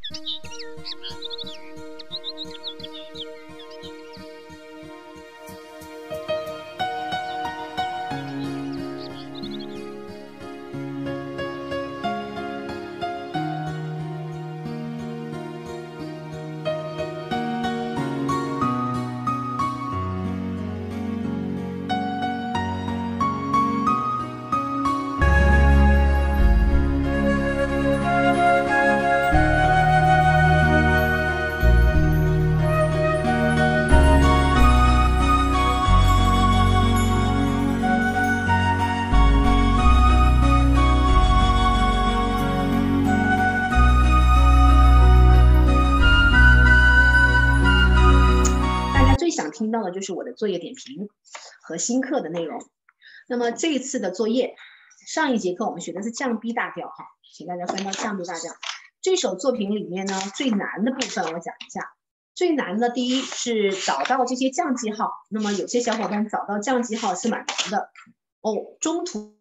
听到的就是我的作业点评和新课的内容。那么这一次的作业，上一节课我们学的是降 B 大调哈，请大家翻到降 B 大调。这首作品里面呢，最难的部分我讲一下。最难的第一是找到这些降记号，那么有些小伙伴找到降记号是蛮难的哦。中途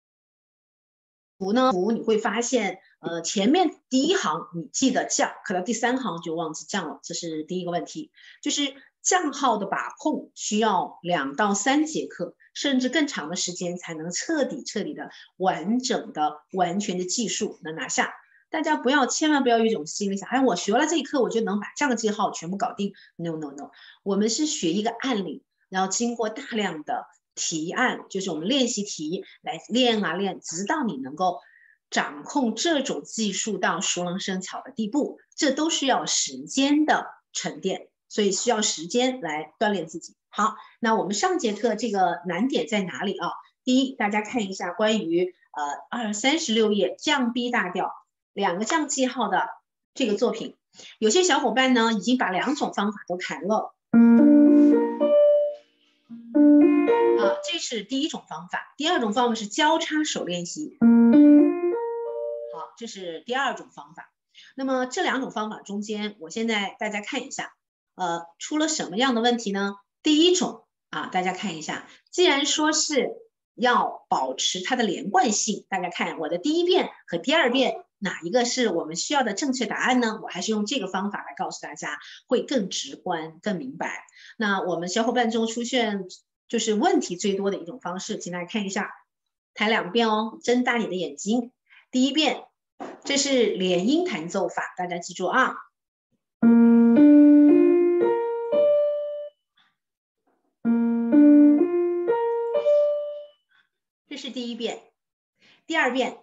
呢，你会发现，前面第一行你记得降，可能第3行就忘记降了，这是第一个问题。就是降号的把控需要2到3节课，甚至更长的时间才能彻底的、完整的、完全的技术能拿下。大家千万不要有一种心理想，哎，我学了这一课我就能把降记号全部搞定。No， 我们是学一个案例，然后经过大量的提案，就是我们练习题来练啊练，直到你能够掌控这种技术到熟能生巧的地步，这都需要时间的沉淀，所以需要时间来锻炼自己。好，那我们上节课这个难点在哪里啊？第一，大家看一下关于36页降 B 大调2个降记号的这个作品，有些小伙伴呢已经把2种方法都弹了。这是第一种方法。第二种方法是交叉手练习。好，这是第2种方法。那么这2种方法中间，我现在大家看一下，出了什么样的问题呢？第一种大家看一下，既然说是要保持它的连贯性，大家看我的第1遍和第2遍哪一个是我们需要的正确答案呢？我还是用这个方法来告诉大家，会更直观、更明白。那我们小伙伴中出现就是问题最多的一种方式，请大家看一下，弹2遍哦，睁大你的眼睛。第1遍，这是连音弹奏法，大家记住啊。这是第1遍。第2遍，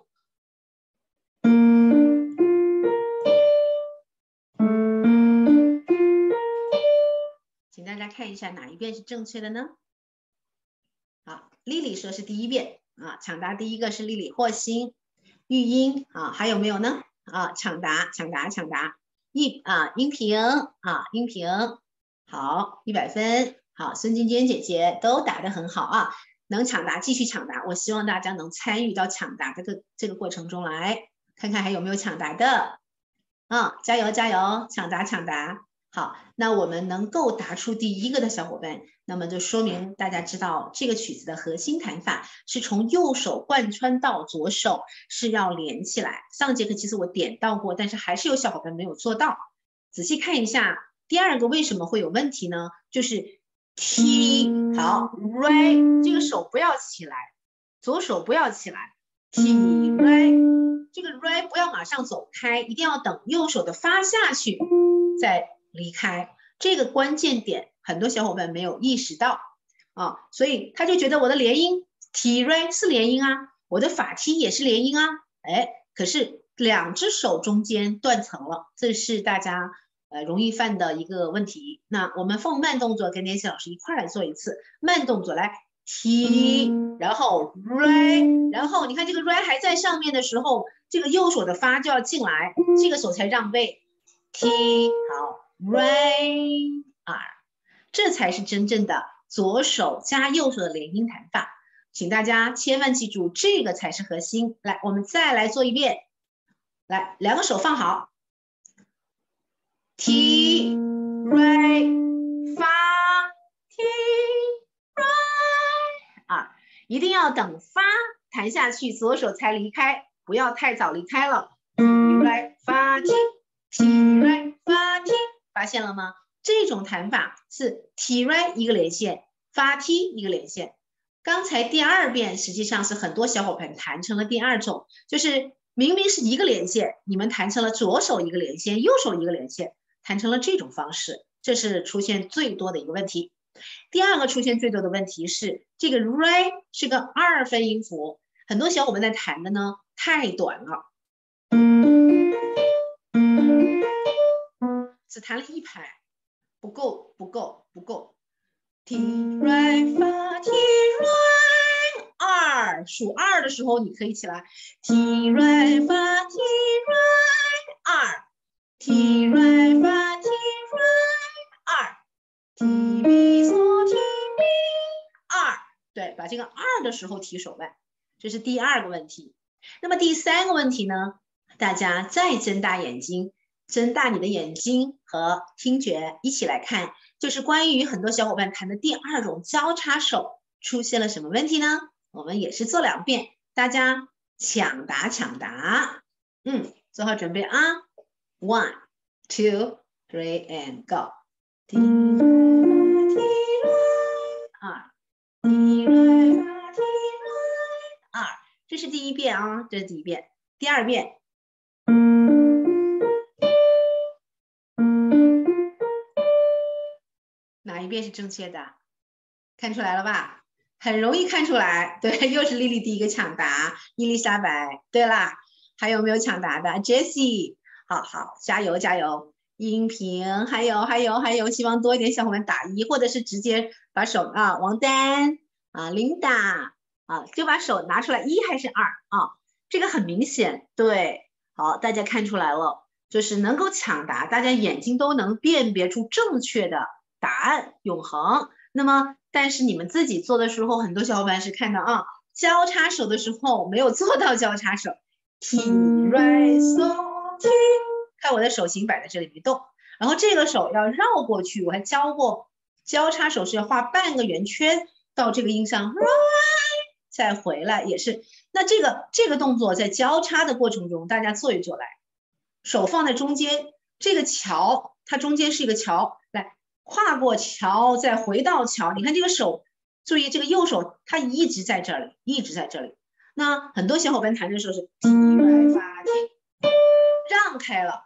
请大家看一下哪一遍是正确的呢？好，丽丽说是第1遍抢答第1个是丽丽，霍星、玉英还有没有呢？抢答，音频好，100分。好，孙晶晶姐姐都答得很好啊，能抢答继续抢答。我希望大家能参与到抢答这个过程中来，看看还有没有抢答的加油加油，抢答。好，那我们能够答出第1个的小伙伴，那么就说明大家知道这个曲子的核心弹法是从右手贯穿到左手，是要连起来。上节课其实我点到过，但是还是有小伙伴没有做到。仔细看一下，第2个为什么会有问题呢？就是 T 好 Re 这个手不要起来，左手不要起来 T Re 这个 Re 不要马上走开，一定要等右手的发下去再离开。这个关键点很多小伙伴没有意识到所以他就觉得我的连音 T Re 是连音我的法 T 也是连音可是2只手中间断层了，这是大家容易犯的一个问题。那我们放慢动作跟Nancy老师一块来做一次，慢动作来 T， 然后 Re， 然后你看这个 Re 还在上面的时候，这个右手的发就要进来，这个手才让位 T， 好 Re 这才是真正的左手加右手的连音弹法，请大家千万记住，这个才是核心。来，我们再来做一遍，来，2个手放好 T Re 发 T Re 一定要等发弹下去，左手才离开，不要太早离开了。Re 发 T T right 发 T， 发现了吗？这种弹法是 T right 一个连线，发 T 一个连线。刚才第二遍实际上是很多小伙伴弹成了第二种，就是明明是一个连线，你们弹成了左手一个连线，右手一个连线，弹成了这种方式，这是出现最多的一个问题。第二个出现最多的问题是这个 right 是个二分音符，很多小伙伴在弹的呢太短了，只弹了一拍，不够。T right 发 T right 二，数二的时候你可以起来 T right 发 T right 二 ，T right 发 T right 二 ，T B 嗦 T B 二，对，把这个二的时候提手腕，这是第二个问题。那么第三个问题呢？大家再睁大眼睛，睁大你的眼睛和听觉一起来看。就是关于很多小伙伴弹的第二种交叉手出现了什么问题呢？我们也是做2遍，大家抢答。做好准备啊 ！1, 2, 3 and go。T right 2 T right 2，这是第一遍啊，这是第一遍。第二遍。哪一遍是正确的？看出来了吧？很容易看出来。对，又是丽丽第一个抢答，伊丽莎白。对啦，还有没有抢答的 ？Jessie， 好，加油！音频，还有，希望多一点小伙伴打1，或者是直接把手啊，王丹啊，Linda啊，就把手拿出来，1还是2啊？这个很明显，对，好，大家看出来了，就是能够抢答，大家眼睛都能辨别出正确的答案，永恒。那么，但是你们自己做的时候，很多小伙伴是看到啊，交叉手的时候没有做到交叉手 ，T right so T， 看我的手型摆在这里没动，然后这个手要绕过去，我还教过，交叉手是要画半个圆圈到这个音上 right， 再回来也是。那这个动作在交叉的过程中，大家做一做来，手放在中间，这个桥它中间是一个桥，来。跨过桥，再回到桥。你看这个手，注意这个右手，它一直在这里。那很多小伙伴弹的时候是 T right 发 T， 让开了。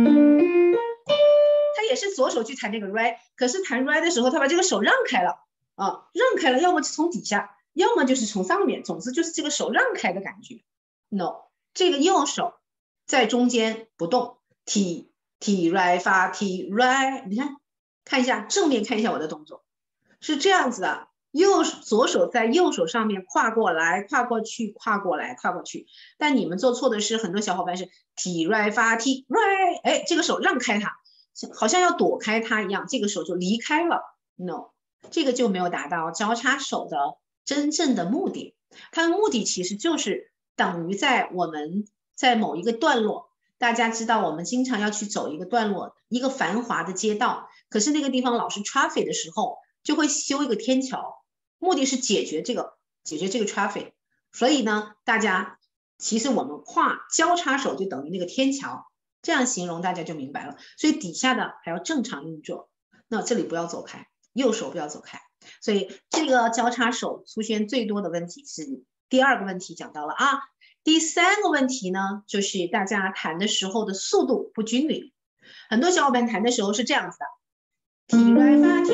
他也是左手去弹这个 right， 可是弹 right 的时候，他把这个手让开了啊，让开了，要么从底下，要么就是从上面，总之就是这个手让开的感觉。No， 这个右手在中间不动 ，T right 发 T right， 你看。看一下正面，看一下我的动作是这样子的，左手在右手上面跨过来、跨过去、跨过来、跨过去。但你们做错的是，很多小伙伴是 T right 发 T right， 哎，这个手让开它，好像要躲开它一样，这个手就离开了。No， 这个就没有达到交叉手的真正的目的。它的目的其实就是等于在我们在某一个段落。大家知道，我们经常要去走一个段落，一个繁华的街道，可是那个地方老是 traffic 的时候，就会修一个天桥，目的是解决这个 traffic。所以呢，大家其实我们跨交叉手就等于那个天桥，这样形容大家就明白了。所以底下的还要正常运作，那这里不要走开，右手不要走开。所以这个交叉手出现最多的问题是第二个问题讲到了啊。第三个问题呢，就是大家弹的时候的速度不均匀。很多小伙伴弹的时候是这样子的 ，T right 发 T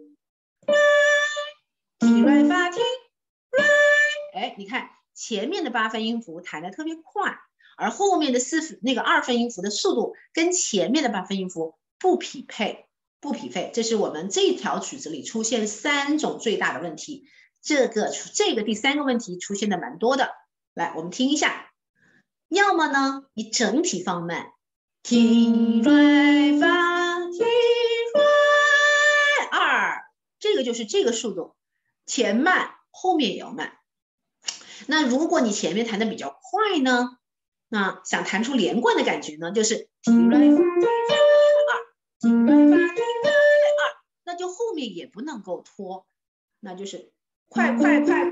right，T right 发 T right， 哎，你看前面的8分音符弹得特别快，而后面的2分音符的速度跟前面的8分音符不匹配，这是我们这条曲子里出现3种最大的问题。这个第3个问题出现的蛮多的。来，我们听一下。要么呢，你整体放慢 ，T right 发 T right 2，这个就是这个速度，前慢，后面也要慢。那如果你前面弹的比较快呢，那想弹出连贯的感觉呢，就是 T right 发 T right 2 ，T right 发 T right 2，那就后面也不能够拖，那就是快1 2。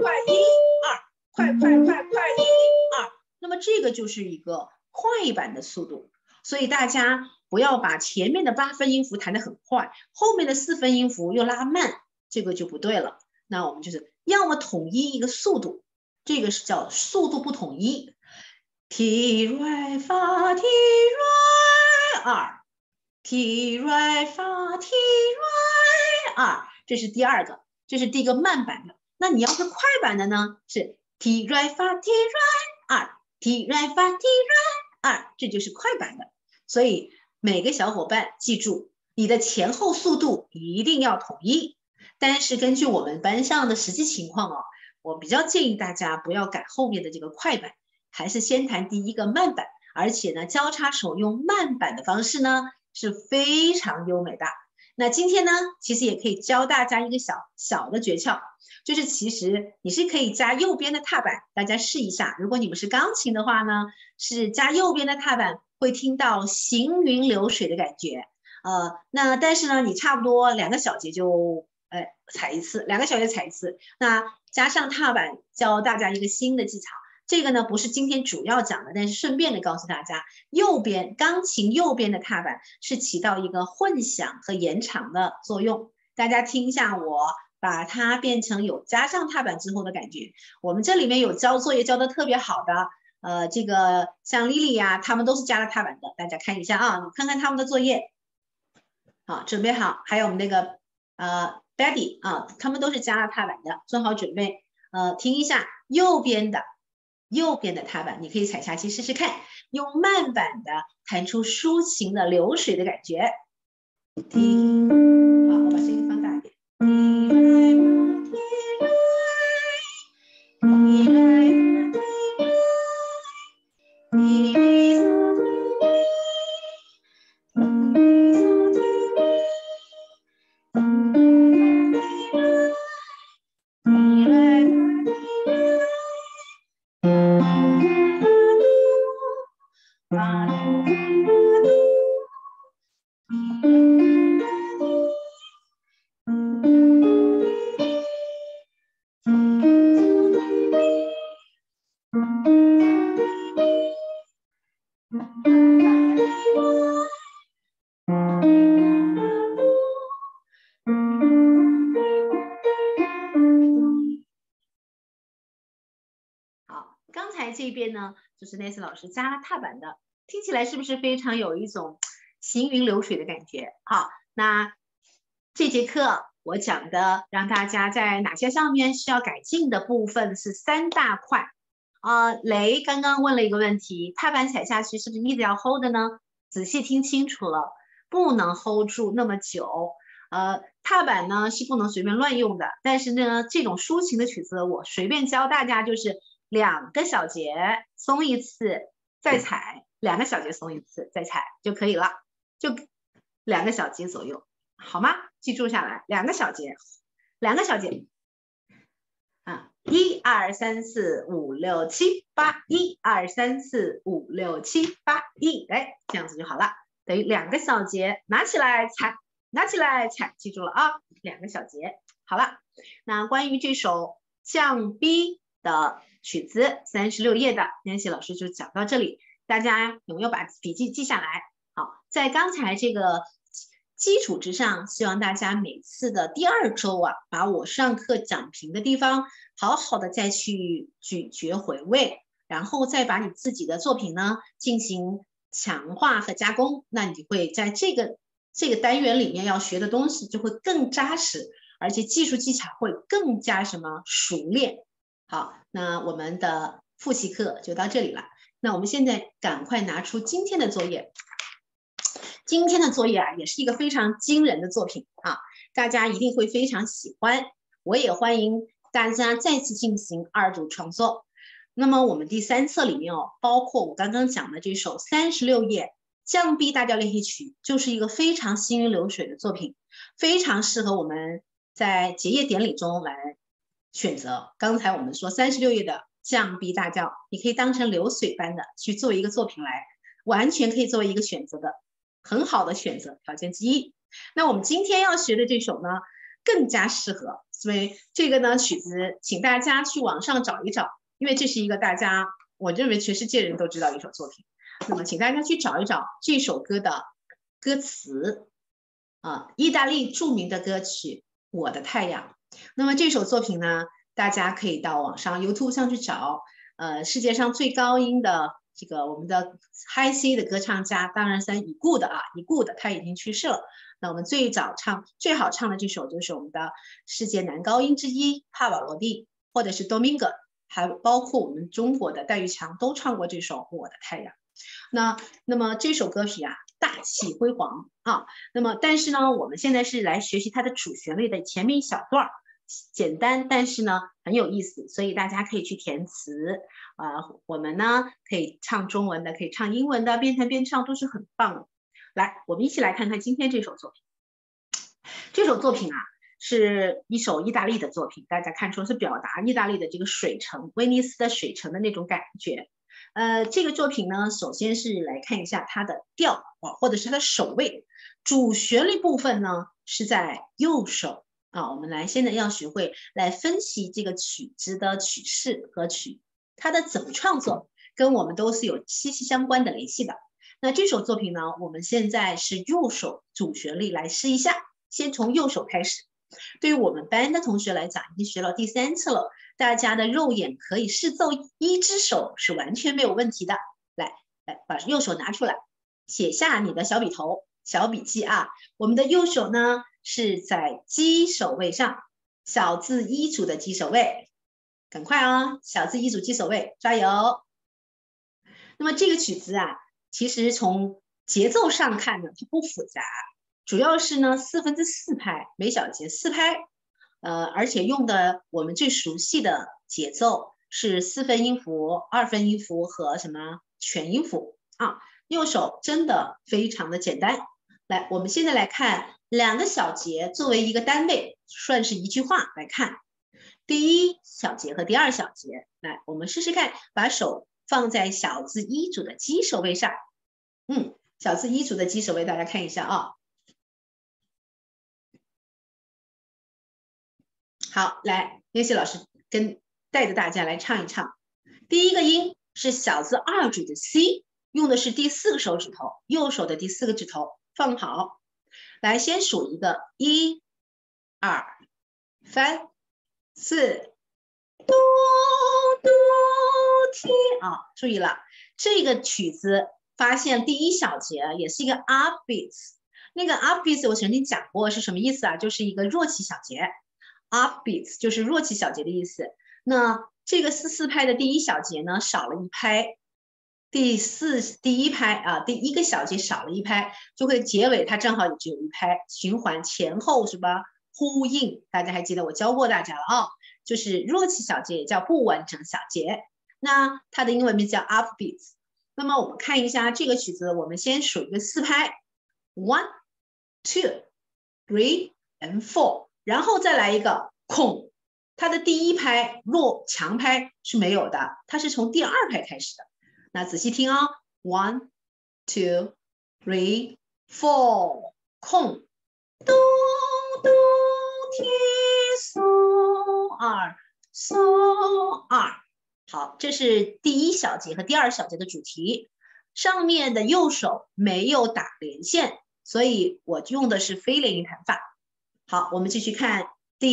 快1 2，那么这个就是一个快板的速度。 所以大家不要把前面的8分音符弹得很快，后面的4分音符又拉慢，这个就不对了。那我们就是要么统一一个速度，这个是叫速度不统一。T Re Fa T Re 2 T Re Fa T Re 2，这是第2个，这是第一个慢版的。那你要是快版的呢，是 T Re Fa T Re 2 T Re Fa T Re 2，这就是快版的。所以每个小伙伴记住，你的前后速度一定要统一。但是根据我们班上的实际情况哦，我比较建议大家不要改后面的这个快版，还是先弹第一个慢版，而且呢，交叉手用慢版的方式呢是非常优美的。那今天呢，其实也可以教大家一个小的诀窍，就是其实你是可以加右边的踏板，大家试一下。如果你们是钢琴的话呢，是加右边的踏板，会听到行云流水的感觉。那但是呢，你差不多2个小节就踩一次，2个小节踩一次。那加上踏板，教大家一个新的技巧。这个呢不是今天主要讲的，但是顺便的告诉大家，钢琴右边的踏板是起到一个混响和延长的作用。大家听一下，我把它变成有加上踏板之后的感觉。我们这里面有交作业交的特别好的，这个像 Lily 呀，他们都是加了踏板的。大家看一下啊，你看看他们的作业。好，准备好，还有我们那个Betty 啊，他们都是加了踏板的，做好准备。听一下右边的踏板，你可以踩下去试试看，用慢板的弹出抒情的流水的感觉。好，我把声音放大一点。好，刚才这边呢，就是 Nancy 老师加了踏板的，听起来是不是非常有一种行云流水的感觉？好，那这节课我讲的让大家在哪些上面需要改进的部分是3大块。雷刚刚问了一个问题，踏板踩下去是不是一直要 hold 的呢？仔细听清楚了，不能 hold 住那么久。踏板呢是不能随便乱用的，但是呢，这种抒情的曲子我随便教大家就是2个小节松一次再踩，2个小节松一次再踩就可以了，就2个小节左右，好吗？记住下来，2个小节啊，1 2 3 4 5 6 7 8 1 2 3 4 5 6 7 8 1，哎，这样子就好了，等于2个小节，拿起来踩，记住了啊，2个小节，好了。那关于这首降 B 的曲子，36页的Nancy老师就讲到这里，大家有没有把笔记记下来？好，在刚才这个基础之上，希望大家每次的第2周啊，把我上课讲评的地方好好的再去咀嚼回味，然后再把你自己的作品呢进行强化和加工，那你会在这个单元里面要学的东西就会更扎实，而且技术技巧会更加熟练。好，那我们的复习课就到这里了。那我们现在赶快拿出今天的作业。今天的作业啊，也是一个非常惊人的作品啊，大家一定会非常喜欢。我也欢迎大家再次进行2组创作。那么我们第3册里面哦，包括我刚刚讲的这首36页降 B 大调练习曲，就是一个非常行云流水的作品，非常适合我们在结业典礼中来选择。刚才我们说36页的降 B 大调，你可以当成流水般的去做一个作品来，完全可以作为一个选择的很好的选择条件之一。那我们今天要学的这首呢，更加适合，所以这个呢曲子，请大家去网上找一找，因为这是一个大家我认为全世界人都知道的一首作品。 那么请大家去找一找这首歌的歌词啊，意大利著名的歌曲《我的太阳》。那么这首作品呢，大家可以到网上 YouTube 上去找。世界上最高音的这个我们的 High C 的歌唱家，当然是已故的，他已经去世了。那我们最好唱的这首就是我们的世界男高音之一帕瓦罗蒂，或者是 Domingo， 还包括我们中国的戴玉强都唱过这首《我的太阳》。那么这首歌曲啊，大气辉煌啊。那么但是呢，我们现在是来学习它的主旋律的前面一小段。简单，但是呢很有意思，所以大家可以去填词我们呢可以唱中文的，可以唱英文的，边弹边唱都是很棒的。来，我们一起来看看今天这首作品。这首作品啊是一首意大利的作品，大家看出是表达意大利的这个水城，威尼斯的水城的那种感觉。这个作品呢，首先是来看一下它的调或者是它的手位。主旋律部分呢是在右手。我们现在要学会来分析这个曲子的曲式和它的怎么创作，跟我们都是有息息相关的联系的。那这首作品呢，我们现在是右手主旋律来试一下，先从右手开始。对于我们班的同学来讲，已经学了第3次了，大家的肉眼可以视奏一只手是完全没有问题的。来，把右手拿出来，写下你的小笔头、小笔记啊。我们的右手呢是在基手位上，小字一组的基手位，赶快啊，小字一组基手位，加油。那么这个曲子啊，其实从节奏上看呢，它不复杂，主要是呢4/4拍，每小节4拍，而且用的我们最熟悉的节奏是4分音符、2分音符和什么全音符啊。右手真的非常的简单。来，我们现在来看2个小节作为一个单位，算是一句话来看。第1小节和第2小节，来，我们试试看，把手放在小字一组的基手位上。小字一组的基手位，大家看一下啊。好，来，练习老师带着大家来唱一唱。第1个音是小字2组的 C， 用的是第4个手指头，右手的第4个指头。放好，来先数一个1、2、3、4，哆哆天啊！注意了，这个曲子发现第1小节也是一个 upbeats， 那个 upbeats 我曾经讲过是什么意思啊？就是一个弱起小节 ，upbeats 就是弱起小节的意思。那这个4/4拍的第1小节呢，少了1拍。第1拍啊，第1个小节少了1拍，就会结尾它正好也只有1拍，循环前后是吧？呼应，大家还记得我教过大家了啊，就是弱起小节也叫不完整小节，那它的英文名字叫 upbeats。那么我们看一下这个曲子，我们先数一个4拍 ，1、2、3 and 4，然后再来一个空，它的第1拍强拍是没有的，它是从第2拍开始的。那仔细听哦 ，1、2、3、4，空，哆哆天嗦2嗦2。好，这是第1小节和第2小节的主题。上面的右手没有打连线，所以我用的是非连音弹法。好，我们继续看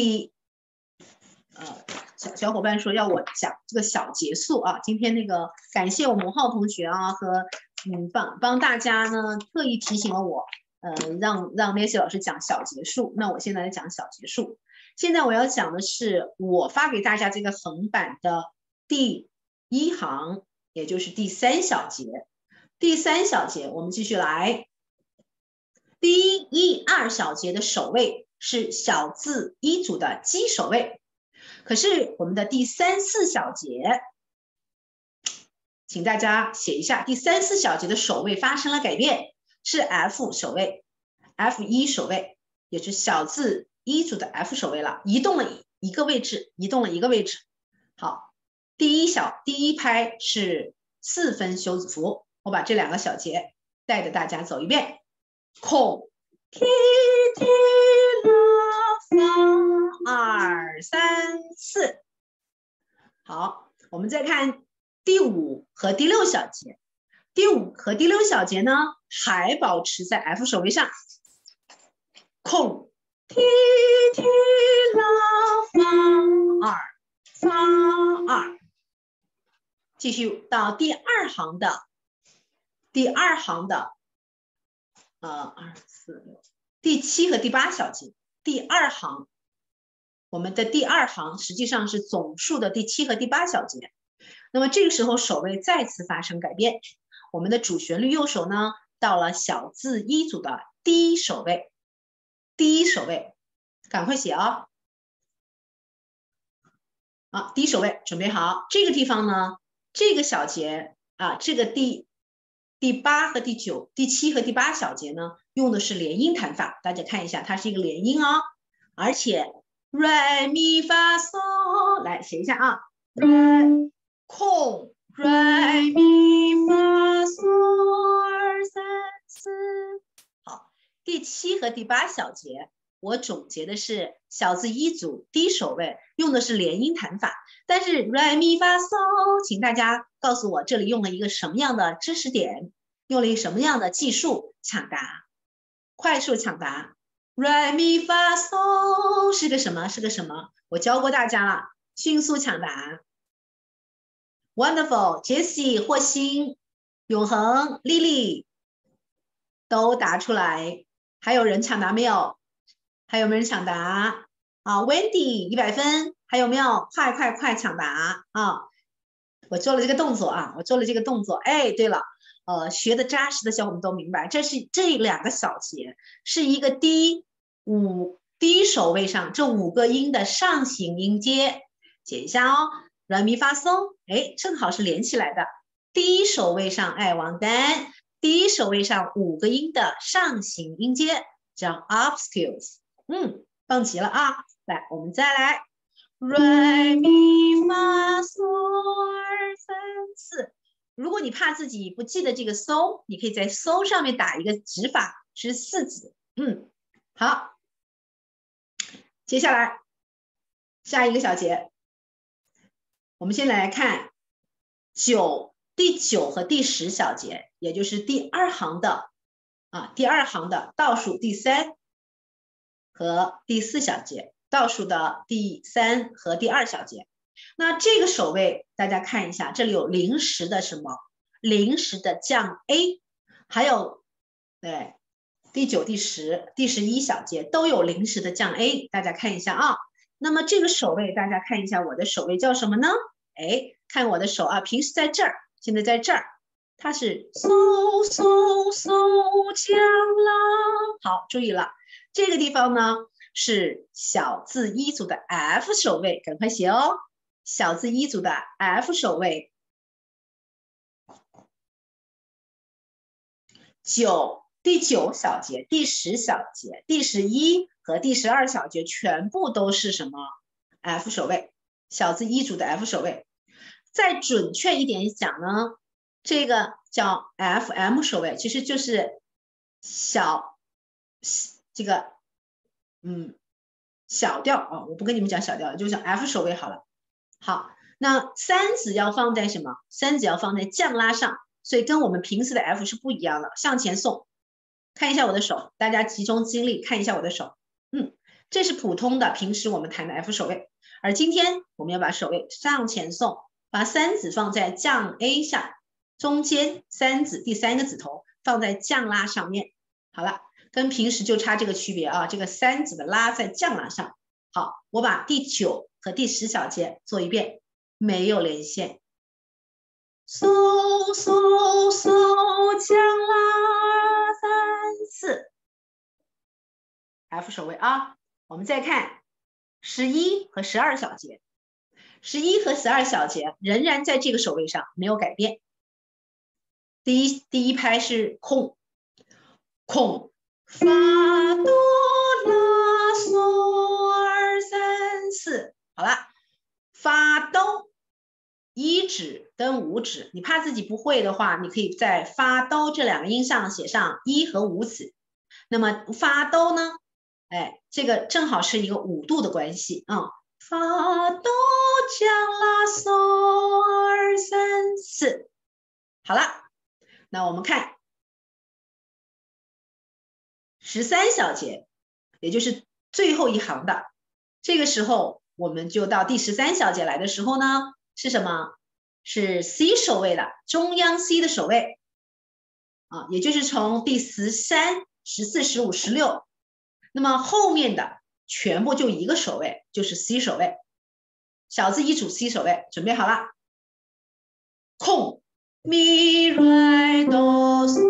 小伙伴说要我讲这个小节数啊，今天那个感谢我们浩同学啊和帮大家呢特意提醒了我，让 Nancy 老师讲小节数，那我现在来讲小节数。现在我要讲的是我发给大家这个横版的第1行，也就是第3小节。第3小节我们继续来，第1、2小节的首位是小字一组的基首位。可是我们的第3、4小节，请大家写一下，第3、4小节的首位发生了改变，是 F 首位 ，F1首位，也是小字一组的 F 首位了，移动了一个位置。好，第1拍是4分休止符，我把这2个小节带着大家走一遍，空。2、3、4，好，我们再看第5和第6小节。 第5和第6小节呢，还保持在 F 手位上，空 T T 拉发2，继续到第2行的2、4、6，第7和第8小节，第2行，我们的第2行实际上是总数的第7和第8小节。那么这个时候手位再次发生改变，我们的主旋律右手呢，到了小字一组的第1手位，赶快写啊！啊，第1手位准备好，这个地方呢，这个小节啊，这个第8和第9、第7和第8小节呢，用的是连音弹法，大家看一下，它是一个连音哦，而且 re mi fa so 来写一下啊 ，re 空 re mi fa so 2、3、4，好，第7和第8小节。我总结的是小字一组低手位用的是连音弹法，但是 re mi fa so， 请大家告诉我这里用了一个什么样的知识点，用了一个什么样的技术抢答，快速抢答。re mi fa so 是个什么？我教过大家了，迅速抢答。Wonderful， Jessie、霍星、永恒、Lily 都答出来，还有人抢答没有？还有没有人抢答啊 ？Wendy 100分，还有没有？快抢答啊！我做了这个动作啊，哎，对了，学的扎实的小伙伴都明白，这2个小节是一个低手位上这5个音的上行音阶，写一下哦。re mi fa so， 哎，正好是连起来的。低手位上，哎，王丹，低手位上5个音的上行音阶叫 obscures。棒极了啊！来，我们再来 re mi fa so 2、3、4。如果你怕自己不记得这个 so， 你可以在 so 上面打一个指法，是4字。好，接下来下一个小节，我们先来看第9和第10小节，也就是第2行的倒数第3。和第4小节，倒数的第3和第2小节。那这个手位大家看一下，这里有临时的什么？临时的降 A， 还有对第9、第10、第11小节都有临时的降 A， 大家看一下啊。那么这个手位大家看一下，我的手位叫什么呢？哎，看我的手啊，平时在这儿，现在在这儿，它是嗖嗖嗖降啦。好，注意了。这个地方呢是小字一组的 F 手位，赶快写哦。小字一组的 F 手位，第9小节、第10小节、第11和第12小节全部都是什么 F 手位，小字一组的 F 手位。再准确一点讲呢，这个叫 FM 手位，其实就是这个小调啊，我不跟你们讲小调了，就讲 F 手位好了。好，那3子要放在什么？3子要放在降拉上，所以跟我们平时的 F 是不一样的。向前送，看一下我的手，大家集中精力看一下我的手。这是普通的平时我们弹的 F 手位，而今天我们要把手位向前送，把3子放在降 A 下，中间3子第3个指头放在降拉上面。好了。跟平时就差这个区别啊，这个3子的拉在降拉上。好，我把第9和第10小节做一遍，没有连线。嗖嗖嗖降拉3、4 F 手位啊。我们再看11和12小节，11和12小节仍然在这个手位上没有改变。第一拍是空。发哆拉嗦2、3、4，好了，发哆1指跟5指，你怕自己不会的话，你可以在发哆这2个音上写上1和5指。那么发哆呢？哎，这个正好是一个5度的关系啊。发哆降拉嗦2、3、4，好了。 那我们看13小节，也就是最后一行的，这个时候我们就到第13小节来的时候呢，是什么？是 C 首位的，中央 C 的首位啊，也就是从第13、14、15、16，那么后面的全部就一个首位，就是 C 首位，小字一组 C 首位，准备好了，空咪来哆嗦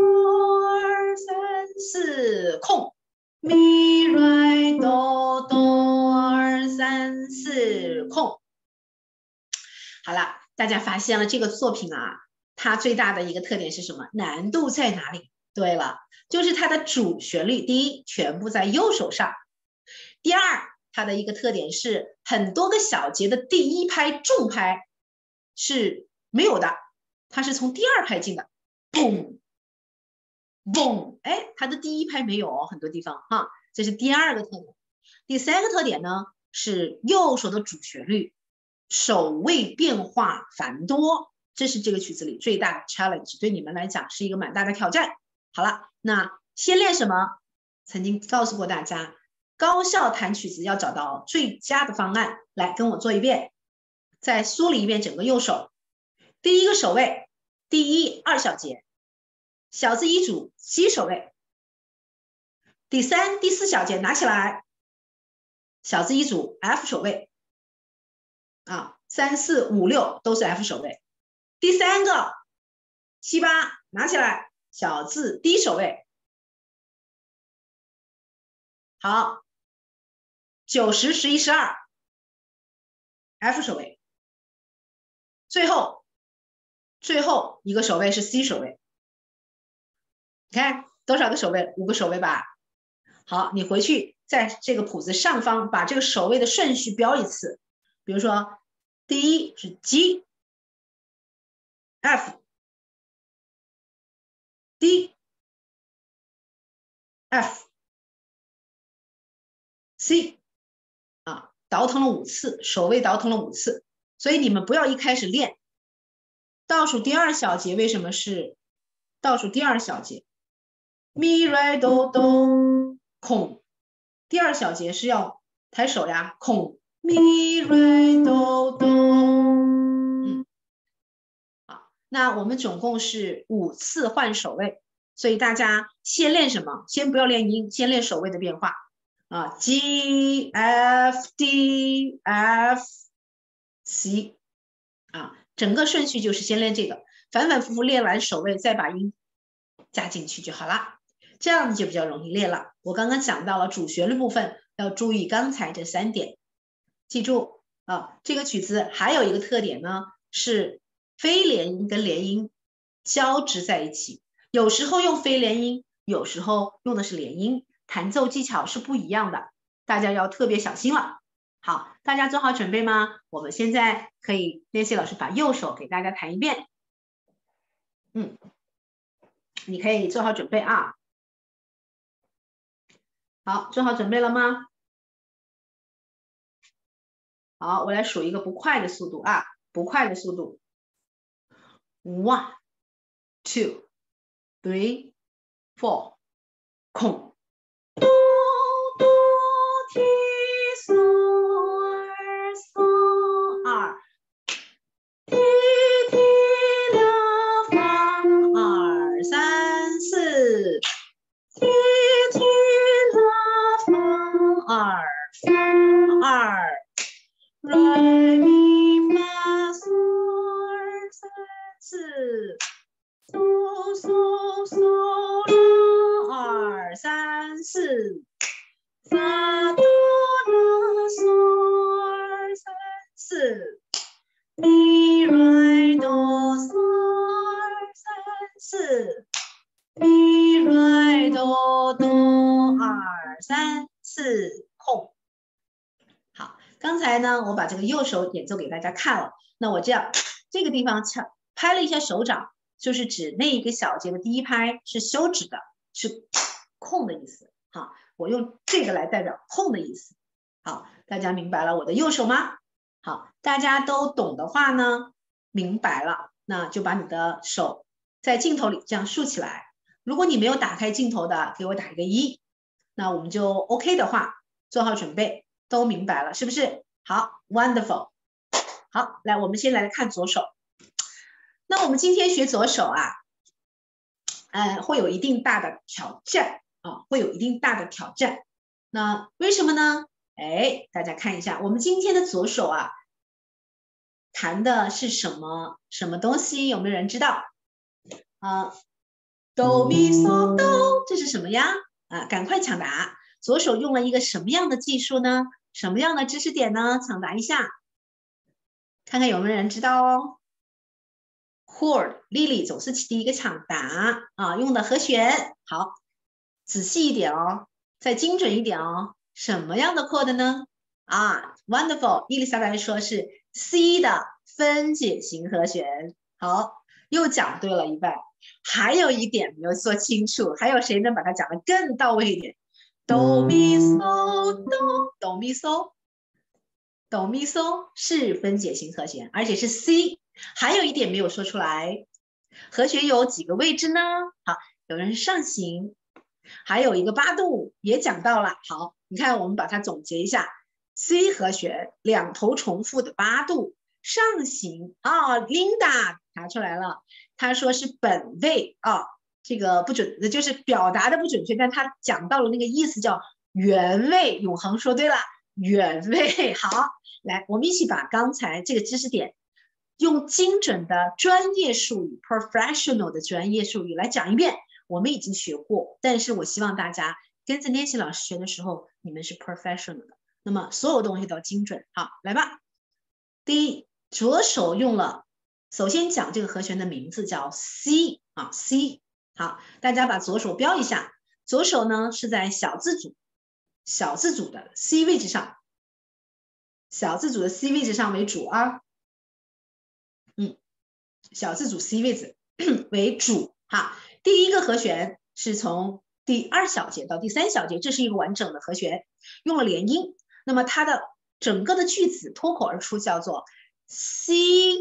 3、4，空咪来哆哆3、4，空。好了，大家发现了这个作品啊，它最大的一个特点是什么？难度在哪里？对了，就是它的主旋律，第一，全部在右手上；第二，它的一个特点是很多个小节的第一拍重拍是没有的，它是从第二拍进的，嘣嘣，哎，它的第一拍没有哦，很多地方哈，这是第二个特点。第三个特点呢是右手的主旋律。手位变化繁多，这是这个曲子里最大的 challenge， 对你们来讲是一个蛮大的挑战。好了，那先练什么？曾经告诉过大家，高效弹曲子要找到最佳的方案。来，跟我做一遍，再梳理一遍整个右手。第一个手位，第1、2小节，小字一组 C 手位。第3、第4小节拿起来，小字一组 F 手位。啊，3、4、5、6都是 F 手位。第三个7、8拿起来，小字 D 手位。好，9、10、11、12 F 手位。最后一个手位是 C 手位。你看多少个手位？5个手位吧。好，你回去在这个谱子上方把这个手位的顺序标一次。比如说，第一是 G、F、D、F、C 啊，倒腾了5次，手位倒腾了5次，所以你们不要一开始练。倒数第2小节为什么是倒数第2小节？咪来哆哆空，第2小节是要抬手呀，空咪来哆哆。好，那我们总共是5次换手位，所以大家先练什么？先不要练音，先练手位的变化啊 ，G F D F C 啊，整个顺序就是先练这个，反反复复练完手位，再把音加进去就好了。这样子就比较容易练了。我刚刚讲到了主旋律部分，要注意刚才这3点，记住啊。这个曲子还有一个特点呢，是非连音跟连音交织在一起，有时候用非连音，有时候用的是连音，弹奏技巧是不一样的，大家要特别小心了。好，大家做好准备吗？我们现在可以练习老师把右手给大家弹一遍。你可以做好准备啊。好，做好准备了吗？好，我来数一个不快的速度啊，不快的速度。1、2、3、4，空。哆哆提嗦儿嗦二，提提啦发2、3、4，提提啦发2、发2。来咪发嗦3、4，嗦嗦嗦啦2、3、4，发哆啦嗦3、4，咪来哆嗦3、4，咪来哆哆2、3、4，空。好，刚才呢，我把这个右手演奏给大家看了。那我这样，这个地方拍了一下手掌，就是指那一个小节的第一拍是休止的，是空的意思。好，我用这个来代表空的意思。好，大家明白了我的右手吗？好，大家都懂的话呢，明白了，那就把你的手在镜头里这样竖起来。如果你没有打开镜头的，给我打一个1。那我们就 OK 的话，做好准备，都明白了，是不是？好 ，wonderful。好，来，我们先来看左手。那我们今天学左手啊，会有一定大的挑战啊，会有一定大的挑战。那为什么呢？哎，大家看一下，我们今天的左手啊，弹的是什么东西？有没有人知道？哆咪嗦哆，这是什么呀？赶快抢答！左手用了一个什么样的技术呢？什么样的知识点呢？抢答一下，看看有没有人知道哦。chord， Lily 总是第一个抢答啊，用的和弦。好，仔细一点哦，再精准一点哦。什么样的 chord 呢？wonderful， 伊丽莎白说是 C 的分解型和弦。好，又讲对了一半。还有一点没有说清楚，还有谁能把它讲得更到位一点？哆咪嗦哆，哆咪嗦，哆咪嗦是分解型和弦，而且是 C。还有一点没有说出来，和弦有几个位置呢？好，有人是上行，还有一个8度也讲到了。好，你看我们把它总结一下 ，C 和弦两头重复的8度上行啊。Linda 答出来了，他说是本位啊，这个不准，就是表达的不准确，但他讲到了那个意思叫原位。永恒说对了，原位。好，来，我们一起把刚才这个知识点用精准的专业术语 professional 的专业术语来讲一遍。我们已经学过，但是我希望大家跟着练习老师学的时候，你们是 professional 的，那么所有东西都要精准。好，来吧。第一，左手用了，首先讲这个和弦的名字叫 C 啊 ，C。好，大家把左手标一下，左手呢是在小字组的 C 位置上，小字组的 C 位置上为主啊。小字组 C 位置为主哈。第一个和弦是从第2小节到第3小节，这是一个完整的和弦，用了连音。那么它的整个的句子脱口而出叫做 C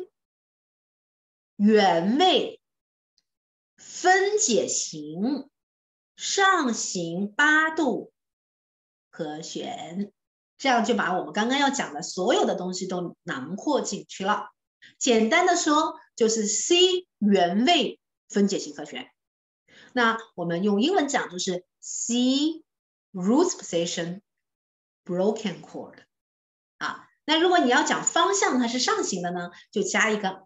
原位分解型上行8度和弦，这样就把我们刚刚要讲的所有的东西都囊括进去了。简单的说，就是 C 原位分解型和弦。那我们用英文讲就是 C roots position broken chord 啊。那如果你要讲方向它是上行的呢，就加一个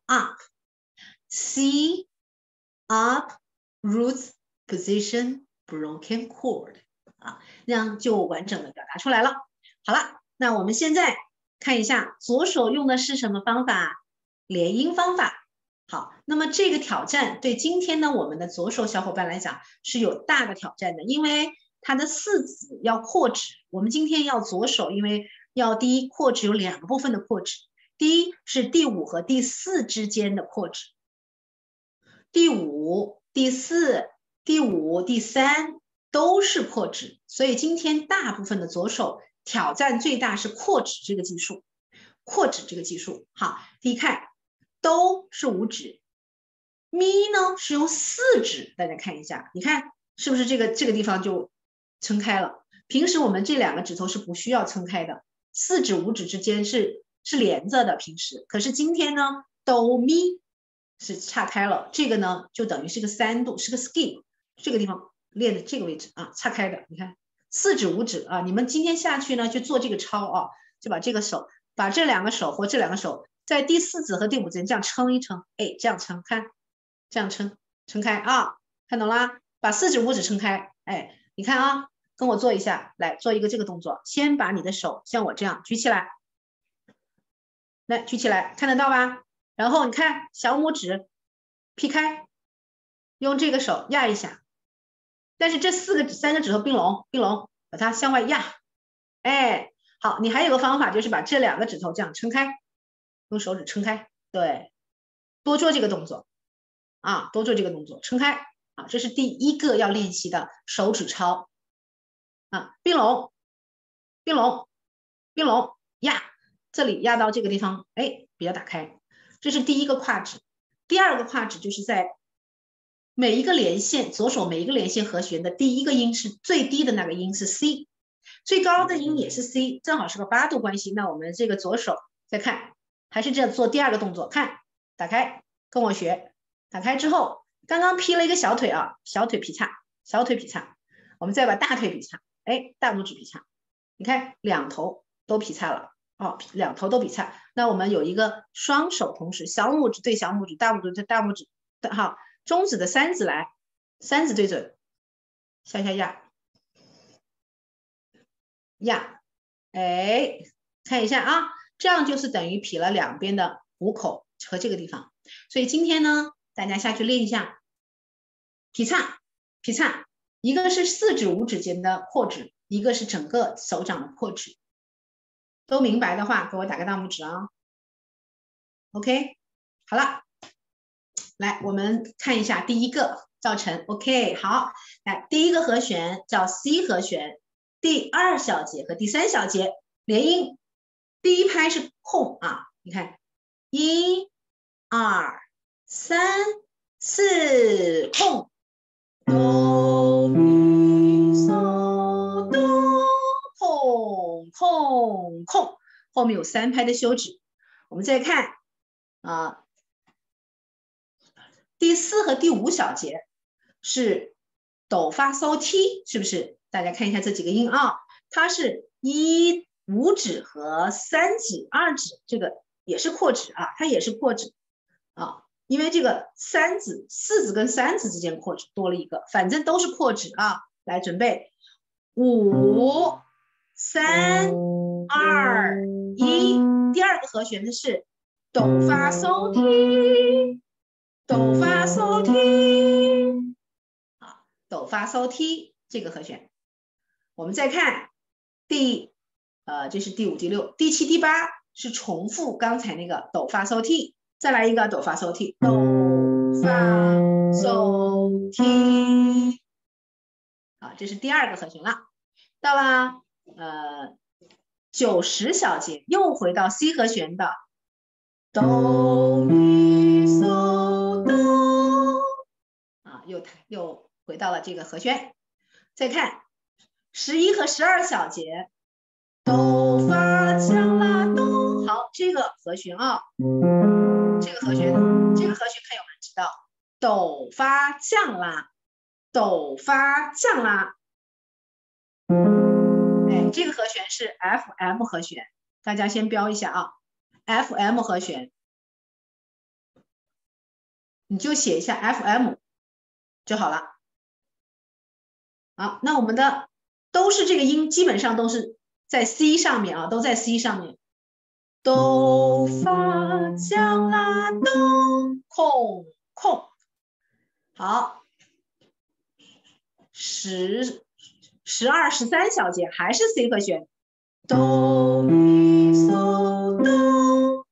up。C up roots position broken chord 啊，这样就完整的表达出来了。好了，那我们现在看一下左手用的是什么方法？连音方法。好，那么这个挑战对今天呢我们的左手小伙伴来讲是有大的挑战的，因为它的4指要扩指。我们今天要左手，因为要第一扩指有2个部分的扩指，第一是第5和第4之间的扩指，第5、第4、第5、第3都是扩指，所以今天大部分的左手挑战最大是扩指这个技术。扩指这个技术，好，第一看。都是5指，咪呢是用4指，大家看一下，你看是不是这个地方就撑开了？平时我们这2个指头是不需要撑开的，4指5指之间是连着的，平时。可是今天呢，哆咪是岔开了，这个呢就等于是个3度，是个 skip， 这个地方练的这个位置啊，岔开的，你看4指5指啊，你们今天下去呢就做这个抄啊，就把这个手，把这2个手或这2个手。在第4指和第5指这样撑一撑，哎，这样撑，看，这样撑开啊，看懂啦？把4指5指撑开，哎，你看啊，跟我做一下，来做一个这个动作，先把你的手像我这样举起来，来举起来，看得到吧？然后你看小拇指劈开，用这个手压一下，但是这3个指头并拢，把它向外压，哎，好，你还有个方法就是把这2个指头这样撑开。用手指撑开，对，多做这个动作啊，多做这个动作，撑开啊，这是第一个要练习的手指操啊，并拢，压，这里压到这个地方，哎，比较打开，这是第一个跨指。第2个跨指就是在每一个连线，左手每一个连线和弦的第一个音是最低的那个音是 C， 最高的音也是 C， 正好是个8度关系。那我们这个左手再看，还是这样做第二个动作，看，打开，跟我学，打开之后，刚刚劈了一个小腿啊，小腿劈叉，小腿劈叉，我们再把大腿劈叉，哎，大拇指劈叉，你看两头都劈叉了。哦，两头都劈叉，那我们有一个双手同时，小拇指对小拇指，大拇指对大拇指，好，中指的3指来，3指对准，下下压，压，哎，看一下啊，这样就是等于劈了两边的虎口和这个地方。所以今天呢，大家下去练一下劈叉，劈叉，一个是4指5指间的扩指，一个是整个手掌的扩指。都明白的话，给我打个大拇指啊。OK， 好了，来我们看一下第一个造成 OK， 好，来第一个和弦叫 C 和弦，第2小节和第3小节连音，第一拍是空啊，你看1、2、3、4空，哆咪嗦哆。空空空，后面有3拍的休止。我们再看啊，第4和第5小节是哆发嗦提，是不是？大家看一下这几个音啊，它是5指和3指、2指，这个也是扩指啊，它也是扩指啊，因为这个4指跟3指之间扩指多了一个，反正都是扩指啊。来，准备5、3、2、1，第2个和弦的是哆发嗦提，哆发嗦提，啊，哆发嗦提这个和弦。我们再看这是第5、第6、第7、第8是重复刚才那个哆发嗦提，再来一个哆发嗦提，哆发嗦提，啊，这是第2个和弦了。到了9、10小节又回到 C 和弦的哆咪嗦哆，啊，又回到了这个和弦。再看11和12小节哆发降拉哆，好，这个和弦啊，这个和弦朋友们知道哆发降拉，哆发降拉。哎，这个和弦是 FM 和弦，大家先标一下啊 ，FM 和弦，你就写一下 FM 就好了。好，那我们的都是这个音，基本上都是在 C 上面啊，都在 C 上面。哆发降拉哆，空空。好，12、13小节还是 C 和弦，哆咪嗦哆。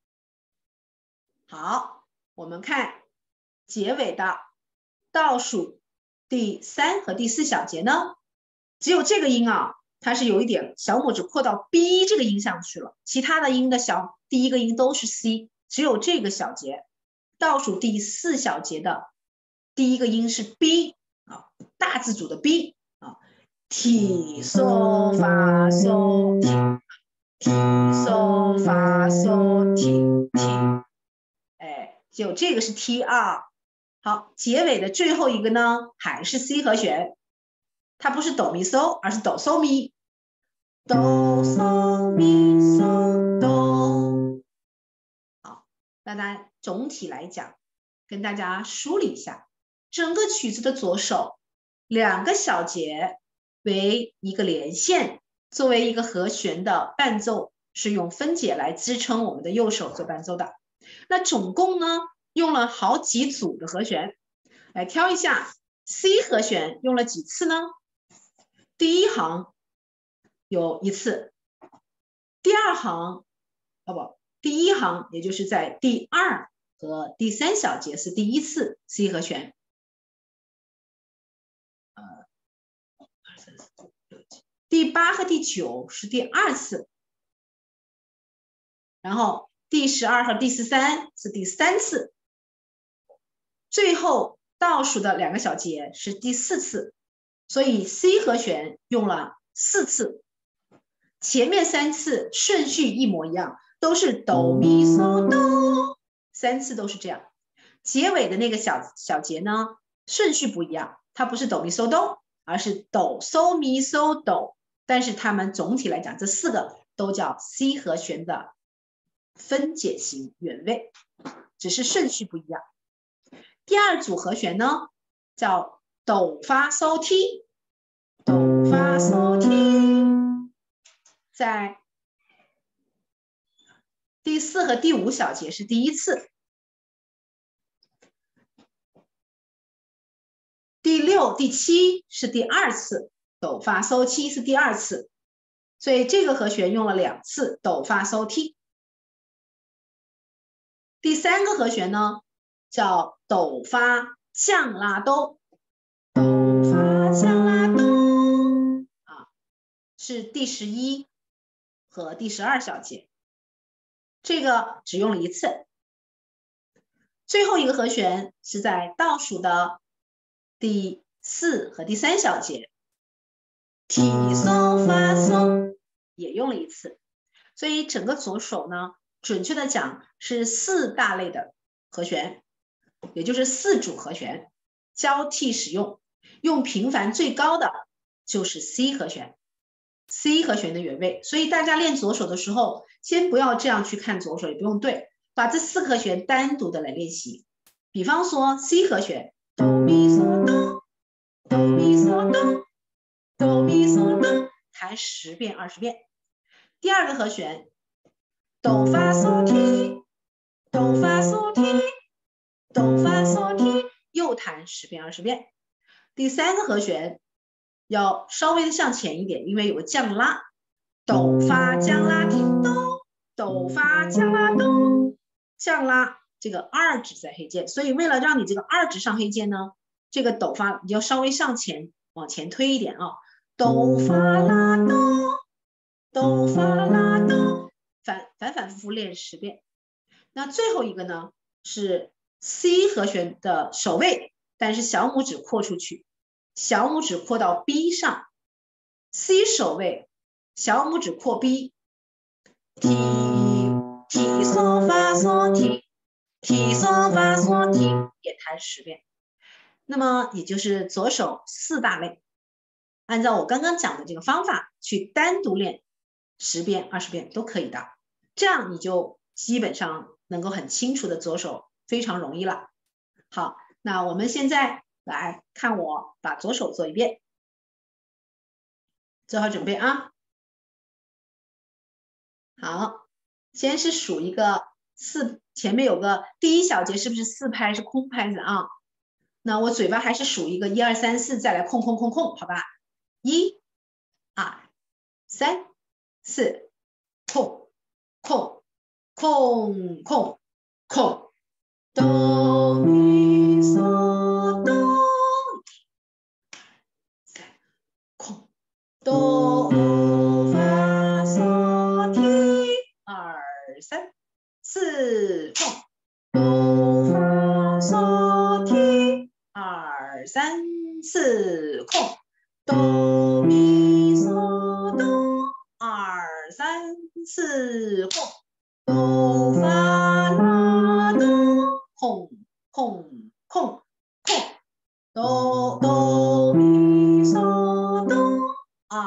好，我们看结尾的倒数第3和第4小节呢，只有这个音啊，它是有一点小拇指扩到 B 这个音上去了，其他的音的第一个音都是 C， 只有这个小节倒数第4小节的第一个音是 B 啊，大字组的 B 啊，提嗦发嗦提，提嗦发嗦提提，哎，就这个是 T 啊。好，结尾的最后一个呢还是 C 和弦，它不是哆咪嗦，而是哆嗦咪，哆嗦咪嗦哆。好，那咱总体来讲，跟大家梳理一下，整个曲子的左手2个小节为一个连线，作为一个和弦的伴奏，是用分解来支撑我们的右手做伴奏的。那总共呢用了好几组的和弦，来挑一下 C 和弦用了几次呢？第一行有1次，第2行第一行也就是在第2和第3小节是第1次 C 和弦，第8和第9是第2次，然后第12和第13是第3次，最后倒数的2个小节是第4次，所以 C 和弦用了4次，前面3次顺序一模一样，都是哆咪嗦哆，3次都是这样。结尾的那个小节呢，顺序不一样，它不是哆咪嗦哆，而是哆嗦咪嗦哆。但是它们总体来讲，这4个都叫 C 和弦的分解型原位，只是顺序不一样。第2组和弦呢，叫哆发嗦提，哆发嗦提，在第4和第5小节是第1次，第6、第7是第2次，哆发嗦提是第2次，所以这个和弦用了2次，哆发嗦提。第3个和弦呢，叫哆发降拉哆，哆发降拉哆啊，是第11和第12小节，这个只用了1次。最后一个和弦是在倒数的第4和第3小节，提嗦发嗦也用了1次，所以整个左手呢，准确的讲是4大类的和弦，也就是4组和弦交替使用，用频繁最高的就是 C 和弦。C 和弦的原位，所以大家练左手的时候，先不要这样去看左手，也不用对，把这4个和弦单独的来练习。比方说 C 和弦，哆咪嗦哆，哆咪嗦哆，哆咪嗦哆，弹10遍、20遍。第2个和弦，哆发嗦提，哆发嗦提，哆发嗦提，又弹10遍、20遍。第3个和弦要稍微的向前一点，因为有个降拉，哆发降拉提哆，哆发降拉哆，降拉这个2指在黑键，所以为了让你这个2指上黑键呢，这个哆发你要稍微向前往前推一点啊，哆发拉哆，哆发拉哆，反复练10遍。那最后一个呢是 C 和弦的首位，但是小拇指扩出去，小拇指扩到 B 上 ，C 首位，小拇指扩 B， 提嗦发嗦提，提嗦发嗦提，也弹10遍。那么也就是左手4大类，按照我刚刚讲的这个方法去单独练10遍、20遍都可以的，这样你就基本上能够很清楚的左手，非常容易了。好，那我们现在来看我把左手做一遍，做好准备啊。好，先是数一个4，前面有个第1小节是不是4拍是空拍子啊？那我嘴巴还是数一个1、2、3、4，再来空空空空，好吧？1、2、3、4，空空空空空，哆咪嗦哆，空哆发嗦提，2、3、4，空哆发嗦提，2、3、4，空哆咪嗦哆，2、3、4，空哆发拉哆，空空空空，哆咪嗦哆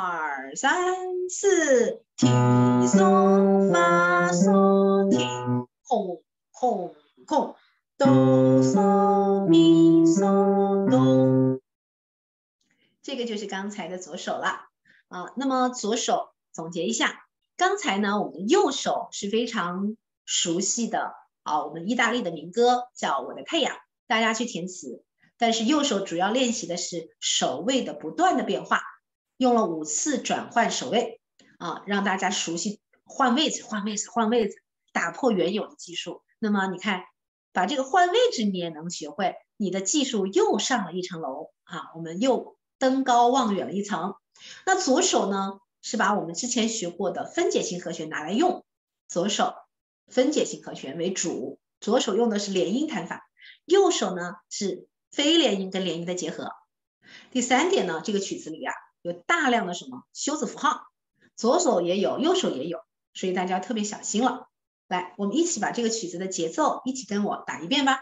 ，2、3、4，提嗦发嗦提，空空空，哆嗦咪嗦哆。这个就是刚才的左手了啊。那么左手总结一下，刚才呢我们右手是非常熟悉的啊，我们意大利的民歌叫《我的太阳》，大家去填词。但是右手主要练习的是手位的不断的变化，用了5次转换手位啊，让大家熟悉换位置、换位置、换位置，打破原有的技术。那么你看，把这个换位置你也能学会，你的技术又上了一层楼啊，我们又登高望远了一层。那左手呢，是把我们之前学过的分解型和弦拿来用，左手分解型和弦为主，左手用的是连音弹法，右手呢是非连音跟连音的结合。第3点呢，这个曲子里啊有大量的什么休止符号，左手也有，右手也有，所以大家特别小心了。来，我们一起把这个曲子的节奏一起跟我打一遍吧。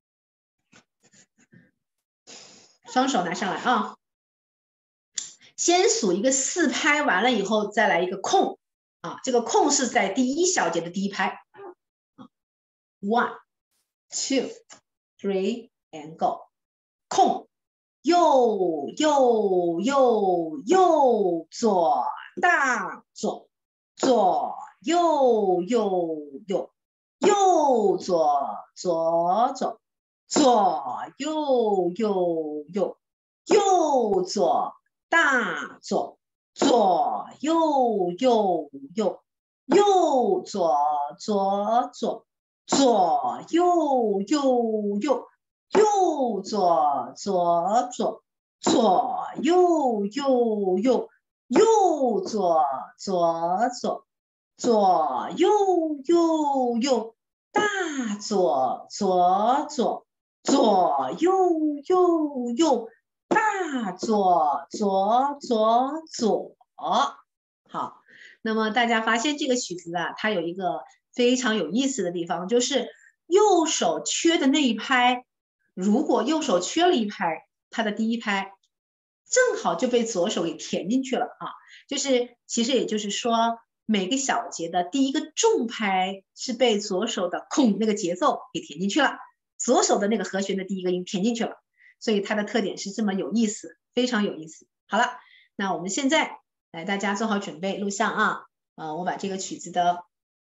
双手拿上来啊，先数一个4拍，完了以后再来一个空啊，这个空是在第1小节的第1拍。1 2 3 and go， 空，右右右右左大左左右右右右左左左左右右右右左大左左右右右右左左左左右右右右左左左左右右右右左左左左右右右大左左左左右右右大左左左左。好，那么大家发现这个曲子啊，它有一个非常有意思的地方，就是右手缺的那一拍，如果右手缺了一拍，它的第1拍正好就被左手给填进去了啊。就是其实也就是说，每个小节的第1个重拍是被左手的空那个节奏给填进去了，左手的那个和弦的第1个音填进去了，所以它的特点是这么有意思，非常有意思。好了，那我们现在来，大家做好准备录像啊。我把这个曲子的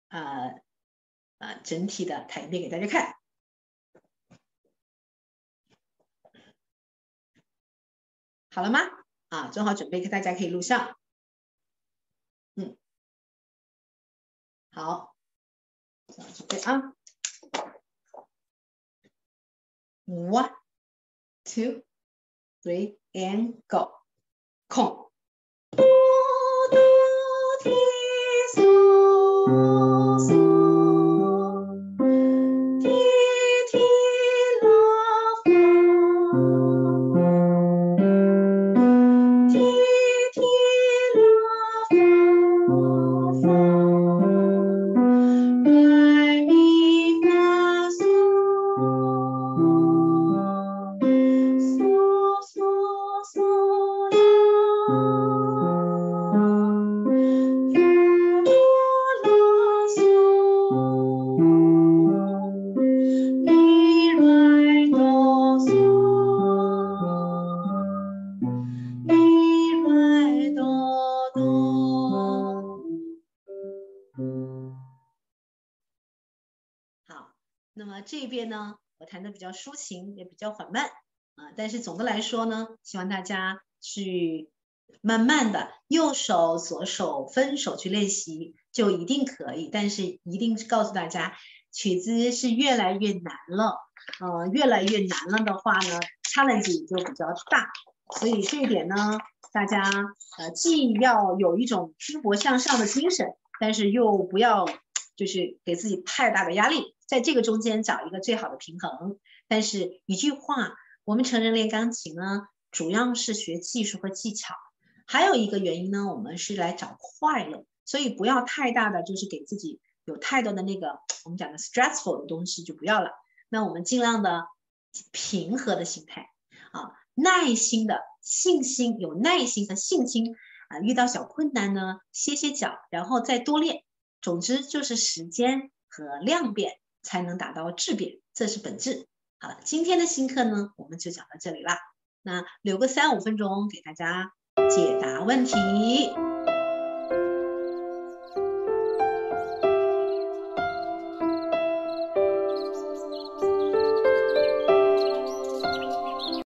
整体的弹一遍给大家看。好了吗？做好准备，大家可以录像。好，做好准备啊。1 2 3 and go， 空。哆哆提嗦嗦，提提拉发，提提拉发发，来咪发嗦，嗦嗦嗦啦。好，那么这边呢，我弹的比较抒情，也比较缓慢但是总的来说呢，希望大家去慢慢的右手左手分手去练习，就一定可以。但是一定是告诉大家，曲子是越来越难了，越来越难了的话呢 ，challenge 就比较大。所以这一点呢，大家既要有一种拼搏向上的精神，但是又不要就是给自己太大的压力，在这个中间找一个最好的平衡。但是一句话，我们成人练钢琴呢，主要是学技术和技巧，还有一个原因呢，我们是来找快乐，所以不要太大的就是给自己有太多的那个我们讲的 stressful 的东西就不要了。那我们尽量的平和的心态耐心的信心，有耐心和信心遇到小困难呢，歇歇脚，然后再多练。总之就是时间和量变才能达到质变，这是本质。好了，今天的新课呢，我们就讲到这里啦。那留个3-5分钟给大家解答问题。